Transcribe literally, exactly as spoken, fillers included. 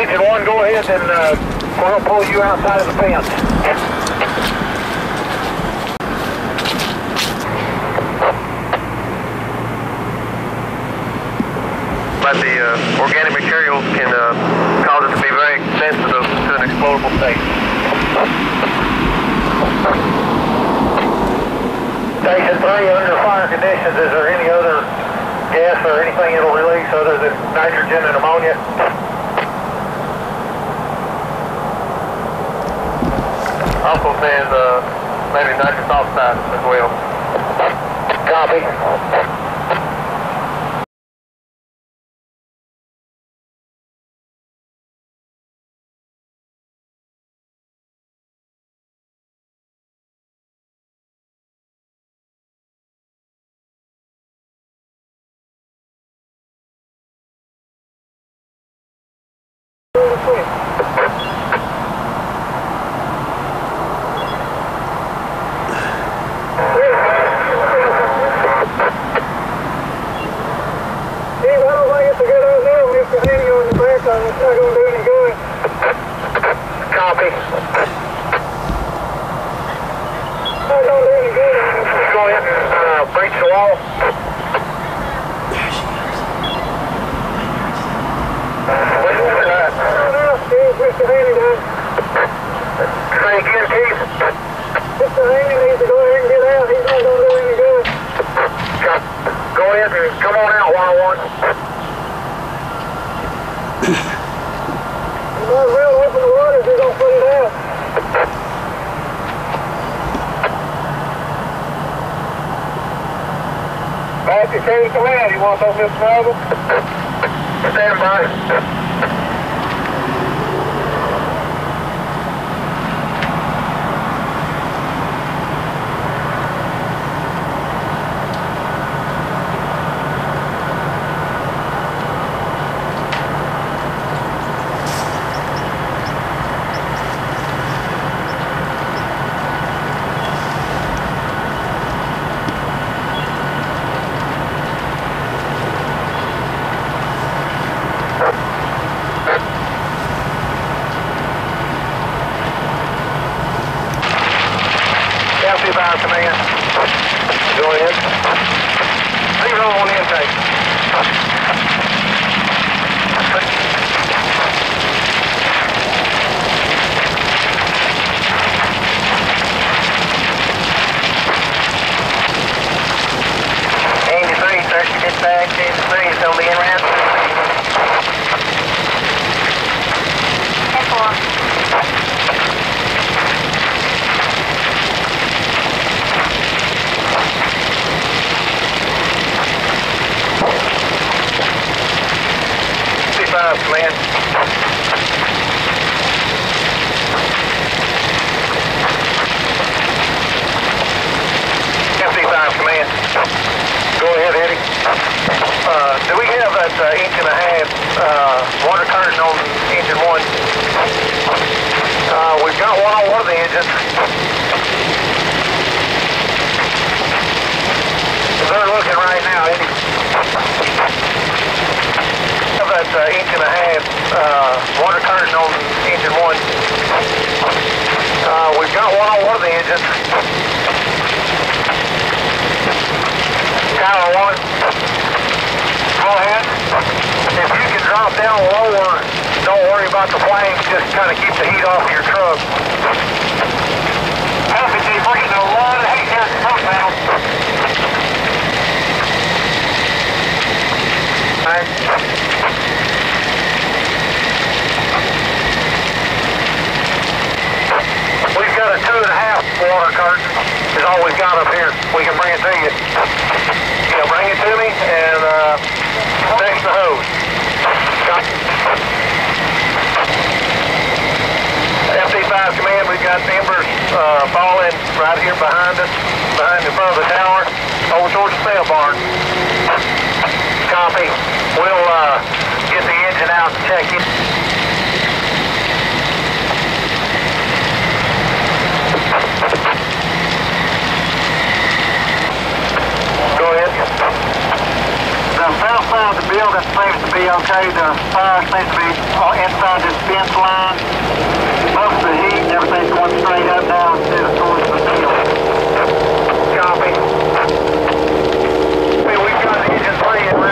Engine one, go ahead and uh, we're going to pull you outside of the fence. But the uh, organic materials can uh, cause it to be very sensitive to an explodable state. Station three, under fire conditions, is there any other gas or anything it'll release other than nitrogen and ammonia? Also says uh, maybe nitrous oxide as well. Copy. You want those Mister Noble? Stand by. Command. Go ahead. Leave it all on the intake. eighty-three, Searcy dispatch, eighty-three, it's going to be in round. ten four. Command. M C five command. Go ahead, Eddie. Uh, do we have that uh, inch and a half uh, water curtain on engine one? Uh, we've got one on one of the engines. They're looking right now, Eddie. That uh, inch and a half uh, water curtain on engine one. Uh, we've got one on one of the engines. Tower one. Go ahead. If you can drop down lower, don't worry about the flames. Just kind of keep the heat off of your truck. Perfect. We're getting a lot of heat here at the front panel. All right. We've got a two and a half water curtain is all we've got up here. We can bring it to you. You know, bring it to me and uh, fix the hose. F D five command, we've got embers uh, falling right here behind us, behind the front of the tower, over towards the sail barn. Copy. We'll uh, get the engine out and check it. Go ahead. The south side inside the building seems to be okay. The fire seems to be on inside this fence line. Most of the heat and everything's going straight up now instead of towards the field. Copy. Hey, we've got engine three in